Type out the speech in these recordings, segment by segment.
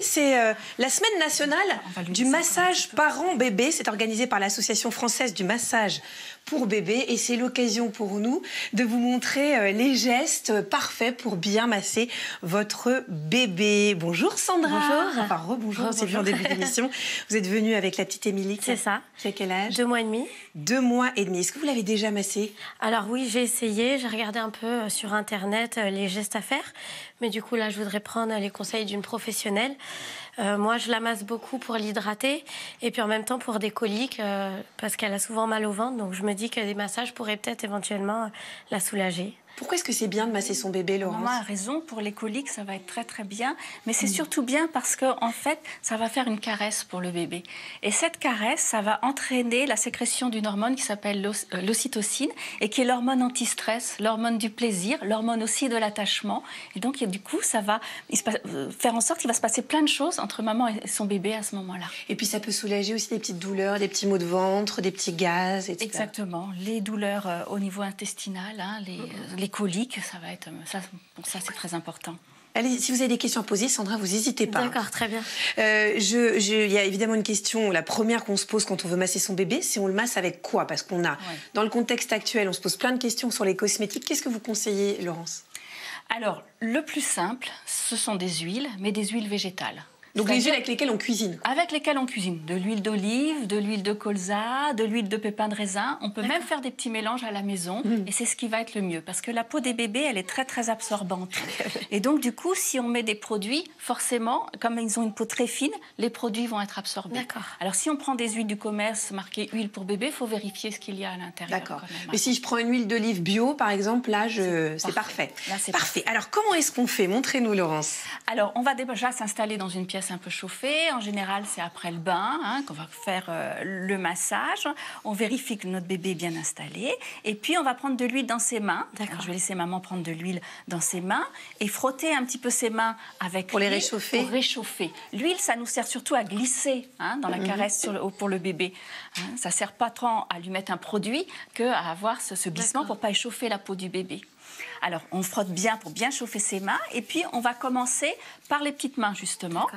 c'est la semaine nationale du massage parents-bébés. C'est organisé par l'Association française du massage pour bébés. Et c'est l'occasion pour nous de vous montrer les gestes parfaits pour bien masser votre bébé. Bonjour Sandra. Bonjour. Enfin, rebonjour, c'est vu en début d'émission. Vous êtes venue avec la petite Émilie. C'est ça. Qui a quel âge? 2 mois et demi. 2 mois et demi. Est-ce que vous l'avez déjà massé? Alors oui, j'ai essayé. J'ai regardé un peu sur Internet les gestes à faire. Mais du coup, là, je voudrais prendre les conseils d'une professionnelle. Moi, je la masse beaucoup pour l'hydrater. Et puis en même temps, pour des coliques, parce qu'elle a souvent mal au ventre. Donc je me dis que des massages pourraient peut-être éventuellement la soulager. Pourquoi est-ce que c'est bien de masser son bébé, Laurence? Maman a raison, pour les coliques, ça va être très très bien. Mais c'est surtout bien parce que en fait, ça va faire une caresse pour le bébé. Et cette caresse, ça va entraîner la sécrétion d'une hormone qui s'appelle l'ocytocine et qui est l'hormone anti-stress, l'hormone du plaisir, l'hormone aussi de l'attachement. Et donc, du coup, ça va faire en sorte qu'il va se passer plein de choses entre maman et son bébé à ce moment-là. Et puis, ça peut soulager aussi des petites douleurs, des petits maux de ventre, des petits gaz, etc. Exactement. Les douleurs au niveau intestinal, hein, les coliques, ça va être ça c'est très important. Allez, si vous avez des questions à poser, Sandra, vous n'hésitez pas. D'accord, très bien. Il y a évidemment une question, la première qu'on se pose quand on veut masser son bébé, c'est on le masse avec quoi? Parce qu'on a, dans le contexte actuel, on se pose plein de questions sur les cosmétiques. Qu'est-ce que vous conseillez, Laurence? Alors, le plus simple, ce sont des huiles, mais des huiles végétales. Donc les huiles avec lesquelles on cuisine? Avec lesquelles on cuisine. De l'huile d'olive, de l'huile de colza, de l'huile de pépins de raisin. On peut même faire des petits mélanges à la maison et c'est ce qui va être le mieux. Parce que la peau des bébés, elle est très très absorbante. Et donc du coup, si on met des produits, forcément, comme ils ont une peau très fine, les produits vont être absorbés. D'accord. Alors si on prend des huiles du commerce marquées huile pour bébé, il faut vérifier ce qu'il y a à l'intérieur. D'accord. Mais si je prends une huile d'olive bio, par exemple, là, c'est parfait. Là, c'est parfait. Alors comment est-ce qu'on fait? Montrez-nous, Laurence. Alors, on va déjà s'installer dans une pièce un peu chauffée. En général, c'est après le bain qu'on va faire le massage. On vérifie que notre bébé est bien installé. Et puis, on va prendre de l'huile dans ses mains. Alors, je vais laisser maman prendre de l'huile dans ses mains et frotter un petit peu ses mains avec pour les réchauffer. Pour réchauffer. L'huile, ça nous sert surtout à glisser dans la caresse pour le bébé. Ça ne sert pas tant à lui mettre un produit qu'à avoir ce glissement pour ne pas échauffer la peau du bébé. Alors, on frotte bien pour bien chauffer ses mains. Et puis, on va commencer par les petites mains, justement.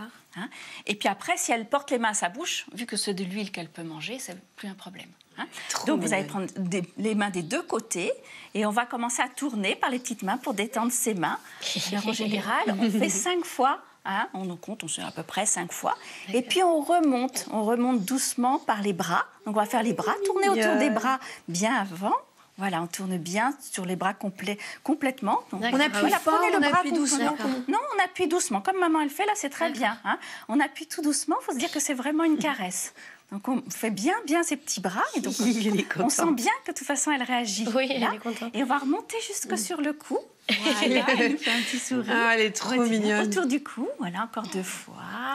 Et puis après, si elle porte les mains à sa bouche, vu que c'est de l'huile qu'elle peut manger, c'est plus un problème. Donc, vous allez prendre les mains des deux côtés et on va commencer à tourner par les petites mains pour détendre ses mains. Alors, en général, on fait 5 fois. On nous compte, on fait à peu près 5 fois. Et puis, on remonte doucement par les bras. Donc, on va faire les bras, tourner autour des bras bien avant. Voilà, on tourne bien sur les bras complètement. Donc, on appuie fort, on appuie doucement. Non, on appuie doucement. Comme maman elle fait, là, c'est très bien. On appuie tout doucement. Il faut se dire que c'est vraiment une caresse. Donc, on fait bien ses petits bras. Et donc, on sent bien que de toute façon, elle réagit. Oui, elle est contente. Et on va remonter jusque sur le cou. Voilà, elle nous fait un petit sourire. Ah, elle est trop mignonne. Autour du cou, voilà, encore 2 fois,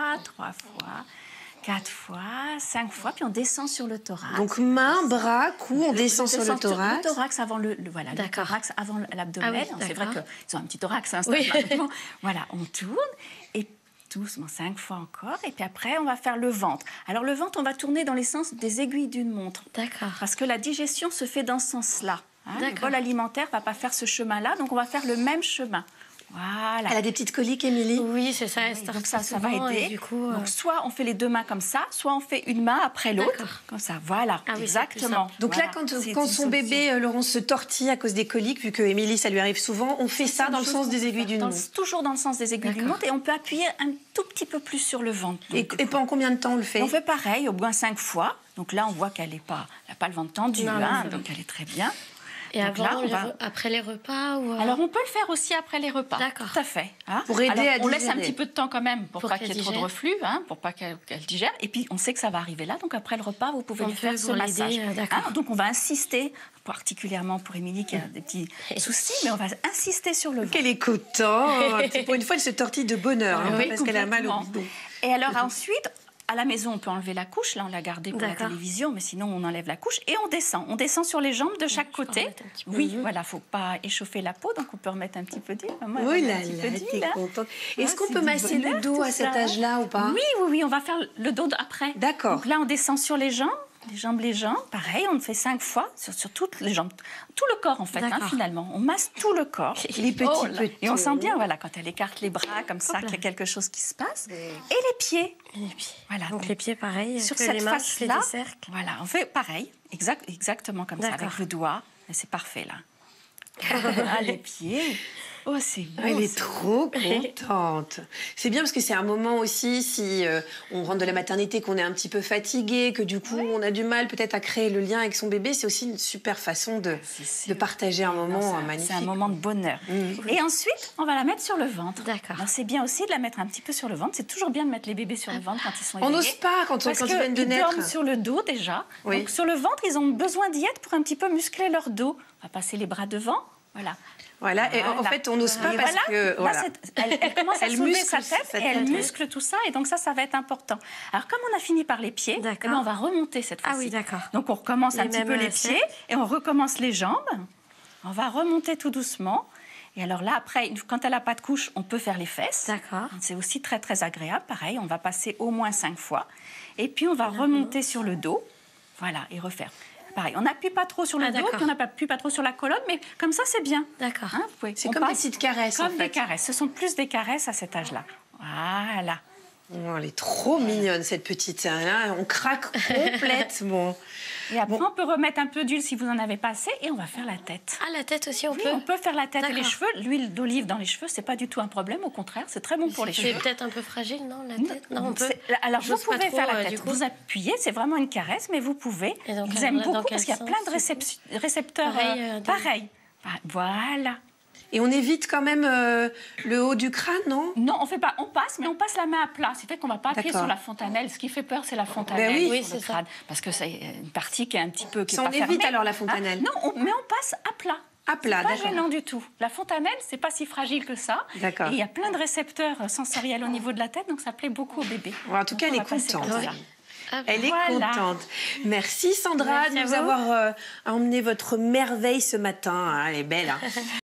3 fois. 4 fois, 5 fois, puis on descend sur le thorax. Donc main, bras, cou, on descend sur le thorax. Le thorax avant le thorax avant l'abdomen. Ah oui, c'est vrai qu'ils ont un petit thorax. Voilà, on tourne et doucement 5 fois encore. Et puis après, on va faire le ventre. Alors le ventre, on va tourner dans les sens des aiguilles d'une montre. D'accord. Parce que la digestion se fait dans ce sens-là. Le bol alimentaire ne va pas faire ce chemin-là, donc on va faire le même chemin. Voilà. Elle a des petites coliques, Émilie? Oui, c'est ça. Donc ça va aider. Du coup, donc soit on fait les 2 mains comme ça, soit on fait une main après l'autre, comme ça. Voilà, exactement. Donc là, quand son bébé, Laurence, se tortille à cause des coliques, vu que Émilie, ça lui arrive souvent, on fait ça dans le sens des aiguilles d'une montre. Toujours dans le sens des aiguilles d'une montre, et on peut appuyer un tout petit peu plus sur le ventre. Et pendant combien de temps on le fait? On fait pareil, au moins 5 fois. Donc là, on voit qu'elle n'a pas le ventre tendu, donc elle est très bien. Et après les repas Alors, on peut le faire aussi après les repas. D'accord. Tout à fait. Pour aider à digérer. On laisse un petit peu de temps quand même pour pas qu'il y ait trop de reflux, pour pas qu'elle digère. Et puis, on sait que ça va arriver là. Donc, après le repas, vous pouvez lui faire ce massage. Donc, on va insister, particulièrement pour Émilie qui a des petits soucis, mais on va insister sur le ventre. Qu'elle est contente. Pour une fois, elle se tortille de bonheur, parce qu'elle a mal au bidon. Et alors, ensuite... À la maison, on peut enlever la couche. Là, on l'a gardée pour la télévision, mais sinon, on enlève la couche et on descend. On descend sur les jambes de chaque côté. Oui, voilà, faut pas échauffer la peau, donc on peut remettre un petit peu d'huile. Oui, là, t'es contente. Est-ce qu'on peut masser le dos à cet âge-là ou pas? Oui, on va faire le dos après. D'accord. Donc là, on descend sur les jambes. les jambes, pareil, on le fait 5 fois sur toutes les jambes, tout le corps en fait, finalement. On masse tout le corps. Les petits. Et on sent bien, voilà, quand elle écarte les bras comme ça, qu'il y a quelque chose qui se passe. Et les pieds. Voilà. Donc les pieds, pareil. Sur cette face-là, cercles. voilà, on fait pareil, exactement comme ça, avec le doigt. C'est parfait là. Ah, les pieds. Oh, c'est beau. Elle est trop contente. C'est bien parce que c'est un moment aussi, si on rentre de la maternité, qu'on est un petit peu fatigué, que du coup on a du mal peut-être à créer le lien avec son bébé, c'est aussi une super façon de partager un moment magnifique. C'est un moment de bonheur. Et ensuite, on va la mettre sur le ventre. D'accord. Alors c'est bien aussi de la mettre un petit peu sur le ventre. C'est toujours bien de mettre les bébés sur le ventre quand ils sont éveillés. On n'ose pas quand ils viennent de naître. Ils dorment sur le dos déjà. Donc sur le ventre, ils ont besoin d'y être pour un petit peu muscler leur dos. On va passer les bras devant. Voilà, et en fait, on n'ose pas parce que... Là, elle commence à soulever sa tête et elle muscle tout ça. Et donc ça va être important. Alors, comme on a fini par les pieds, on va remonter cette fois-ci. Ah oui, d'accord. Donc, on recommence un petit peu les pieds et on recommence les jambes. On va remonter tout doucement. Et alors là, après, quand elle n'a pas de couche, on peut faire les fesses. D'accord. C'est aussi très, très agréable. Pareil, on va passer au moins 5 fois. Et puis, on va remonter sur le dos. Voilà, et refaire. Pareil, on n'appuie pas trop sur le dos, puis on n'appuie pas trop sur la colonne, mais comme ça, c'est bien. D'accord. C'est comme des petites caresses, en fait. Comme des caresses. Ce sont plus des caresses à cet âge-là. Voilà. Oh, elle est trop mignonne, cette petite. Hein. On craque complètement. Et après, on peut remettre un peu d'huile si vous en avez pas assez, et on va faire la tête. Ah, la tête aussi, on peut. On peut faire la tête et les cheveux. L'huile d'olive dans les cheveux, c'est pas du tout un problème. Au contraire, c'est très bon pour les cheveux. C'est peut-être un peu fragile, non, la tête? Non, on peut. Alors, vous pouvez faire la tête. Vous appuyez, c'est vraiment une caresse, mais vous pouvez. Ils aiment beaucoup parce qu'il y a plein de récepteurs. Pareil. Voilà. Et on évite quand même le haut du crâne, non? Non, on fait pas. On passe, mais on passe la main à plat. C'est fait qu'on va pas appuyer sur la fontanelle. Ce qui fait peur, c'est la fontanelle. Oui, c'est ça. Parce que c'est une partie qui est un petit peu qui on évite alors la fontanelle. Non, mais on passe à plat. À plat, d'accord. Pas gênant du tout. La fontanelle, c'est pas si fragile que ça. D'accord. Et il y a plein de récepteurs sensoriels au niveau de la tête, donc ça plaît beaucoup au bébé. Bon, en tout cas, elle est contente. Elle est contente. Merci Sandra de nous avoir emmené votre merveille ce matin. Elle est belle. Hein.